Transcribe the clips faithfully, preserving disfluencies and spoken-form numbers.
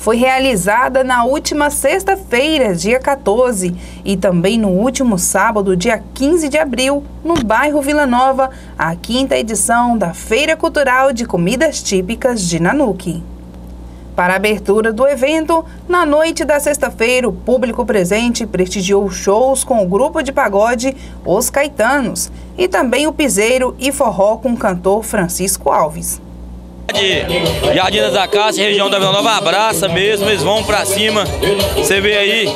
foi realizada na última sexta-feira, dia quatorze, e também no último sábado, dia quinze de abril, no bairro Vila Nova, a quinta edição da Feira Cultural de Comidas Típicas de Nanuque. Para a abertura do evento, na noite da sexta-feira, o público presente prestigiou shows com o grupo de pagode Os Caetanos e também o piseiro e forró com o cantor Francisco Alves. Jardim das Acácias, região da Vila Nova, abraça mesmo, eles vão pra cima. Você vê aí,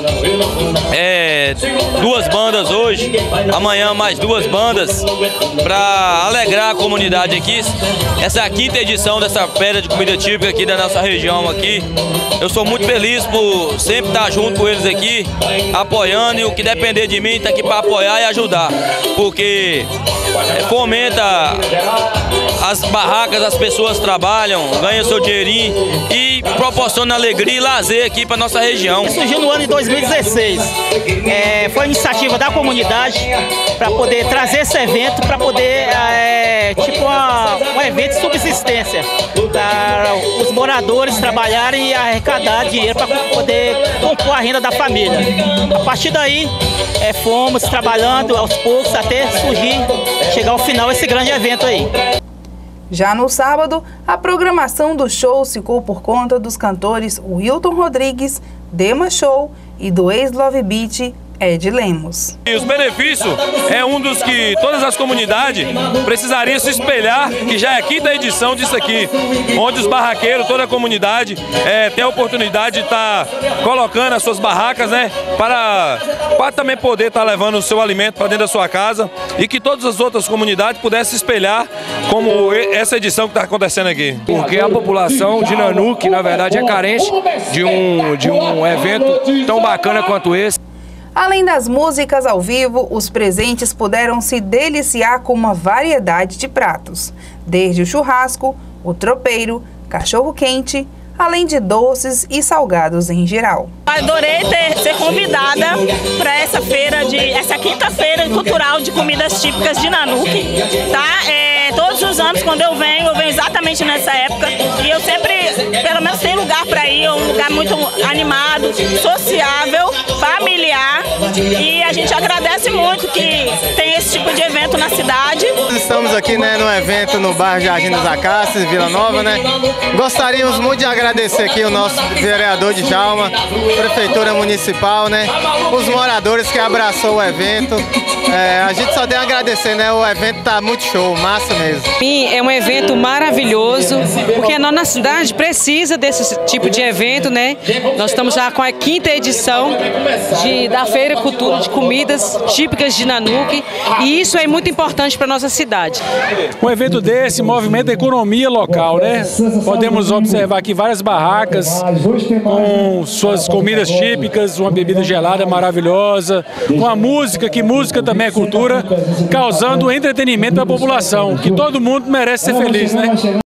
é, duas bandas hoje, amanhã mais duas bandas, pra alegrar a comunidade aqui. Essa é a quinta edição dessa feira de comida típica aqui da nossa região aqui. Eu sou muito feliz por sempre estar junto com eles aqui, apoiando, e o que depender de mim, tá aqui para apoiar e ajudar, porque fomenta as barracas, as pessoas trabalham, ganham seu dinheirinho e proporciona alegria e lazer aqui para nossa região. Surgiu no ano de dois mil e dezesseis, é, foi iniciativa da comunidade para poder trazer esse evento, para poder, é, tipo uma, um evento de subsistência, para os moradores trabalharem e arrecadar dinheiro para poder compor a renda da família. A partir daí, é, fomos trabalhando aos poucos até surgir, chegar ao final esse grande evento aí. Já no sábado, a programação do show ficou por conta dos cantores Wilton Rodrigues, Dema Show e do ex-Love Beat, Ed Lemos. E os benefícios é um dos que todas as comunidades precisariam se espelhar, que já é a quinta edição disso aqui, onde os barraqueiros, toda a comunidade é, tem a oportunidade de estar tá colocando as suas barracas, né, para, para também poder estar tá levando o seu alimento para dentro da sua casa, e que todas as outras comunidades pudessem se espelhar como essa edição que está acontecendo aqui. Porque a população de Nanuque, na verdade, é carente de um, de um evento tão bacana quanto esse. Além das músicas ao vivo, os presentes puderam se deliciar com uma variedade de pratos, desde o churrasco, o tropeiro, cachorro-quente, além de doces e salgados em geral. Adorei ter, ser convidada para essa feira, de, essa quinta-feira cultural de comidas típicas de Nanuque, tá? É, todos os anos, quando eu venho, eu venho exatamente nessa época, e eu sempre, pelo menos, tem lugar para ir, é um lugar muito animado, sociável, familiar, e a gente agradece muito que tem esse tipo de evento na cidade. Estamos aqui, né, no evento no bairro Jardim das Acácias, Vila Nova, né? Gostaríamos muito de agradecer aqui o nosso vereador de Djalma, Prefeitura Municipal, né? Os moradores que abraçou o evento. É, a gente só tem a agradecer, né? O evento tá muito show, massa mesmo. Sim, é um evento maravilhoso, porque a nossa cidade precisa desse tipo de evento, né? Nós estamos já com a quinta edição de, da Feira Cultura de Comidas Típicas de Nanuque, e isso é muito importante para a nossa cidade. Um evento desse movimenta a economia local, né? Podemos observar aqui várias barracas com suas comidas típicas, uma bebida gelada maravilhosa, com a música, que música também é cultura, causando entretenimento para a população, que todo mundo merece ser feliz, né?